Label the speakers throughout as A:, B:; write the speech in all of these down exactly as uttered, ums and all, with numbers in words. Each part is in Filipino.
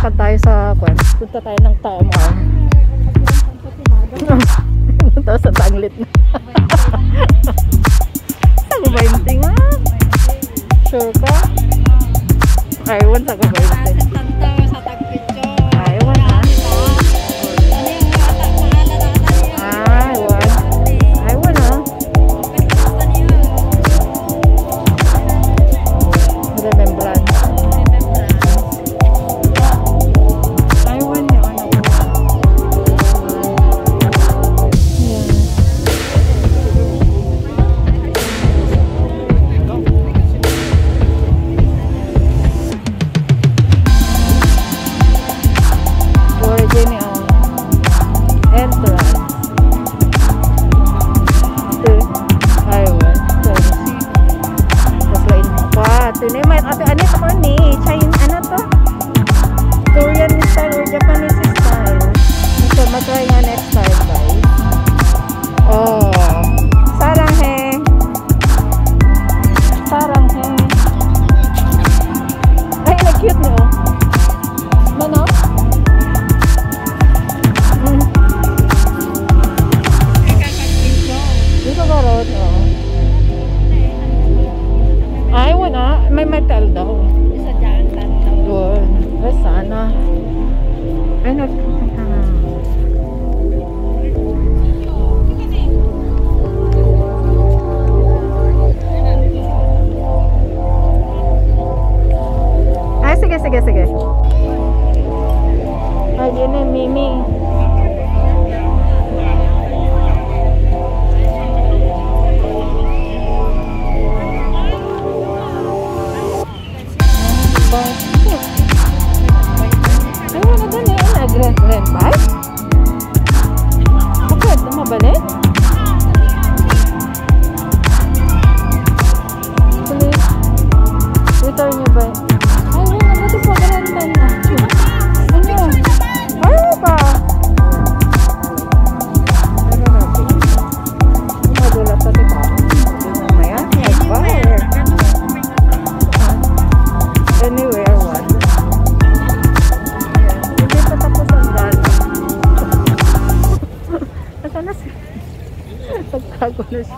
A: lakad tayo sa kwan. Punta tayo ng Tamar. Punta sa tanglit na. Sa kubainting ha? Sure ka? Aywan sa kubainting. Aywan ha? Aywan. Aywan ha? Remembrance. Sige, sige. Ay, yun eh, Mimi. Ay, wala doon eh. Nag-rent bike? Bakit? Namabalik? Please. Return nyo ba? Pagkago na siya.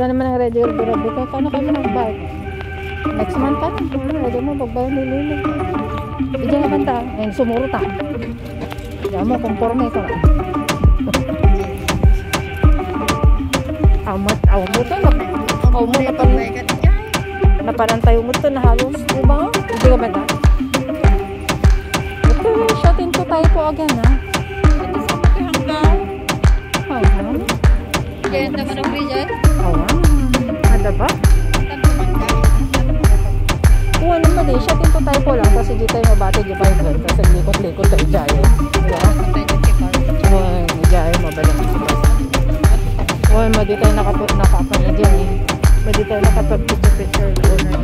A: Wala naman ang ready grabe ka. Paano kami mag-bike? Next month ka na. Ready mo, pagbayan nililig. Hindi nga kanta. Ayun, sumuro ta. Diyan mo, conforme ka na. Amat, aw mo to. Aw mo na pan... Napanantay mo to na halos. Diba? Hindi ka ba na? Ito, shotin ko tayo po again, ha? Ito sa pagkahanggang. Hanggang? Kaya naman ang region? Awan. Ada ba? Kuha naman eh. Shotin ko tayo po lang. Kasi di tayo mabati di ba yun. Kasi likot-likot tayo dyan. Diba? Uy, dyan. Mabalang sipas. Uy, madi tayo nakapanya dyan eh. Madi tayo nakapag-picture-picture na una.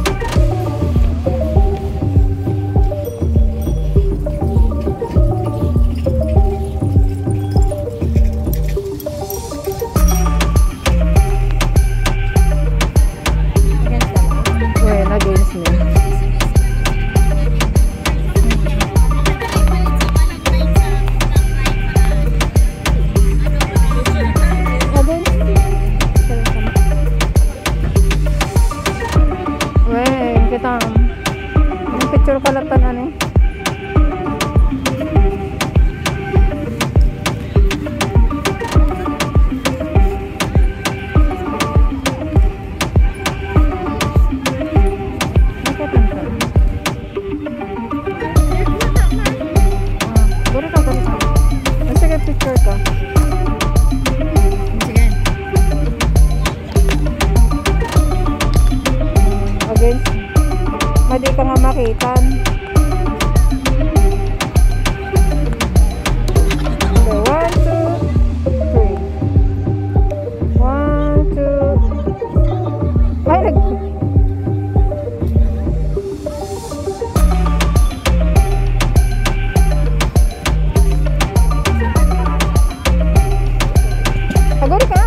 A: Picture kalatan ano eh. Bari ka, bari ka. Sige, picture ka. Sige. Again. Madi ka nga makitan. Okay, one, two, three. One, two. Ay, nag... Agad ka.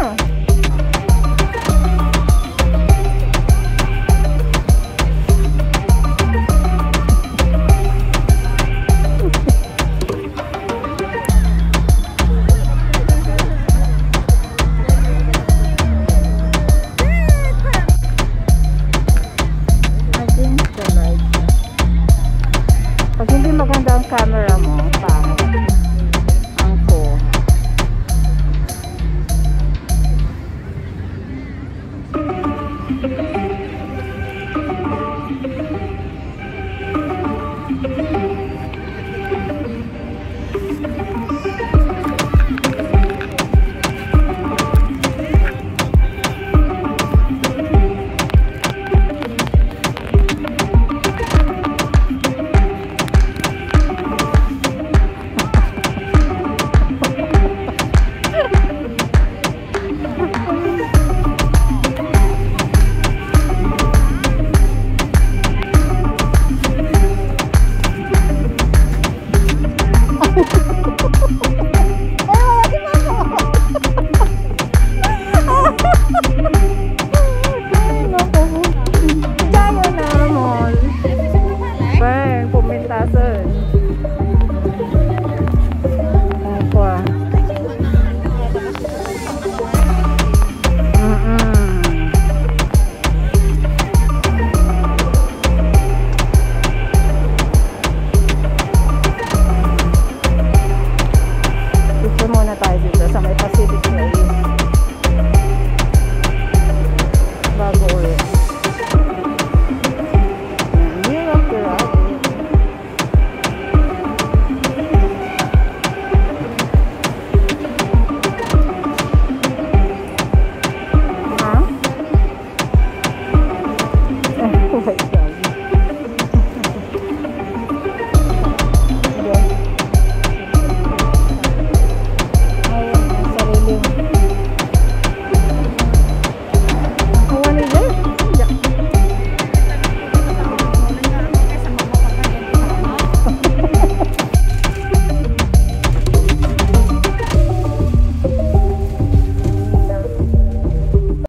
A: Pag hindi maganda ang camera mo, pa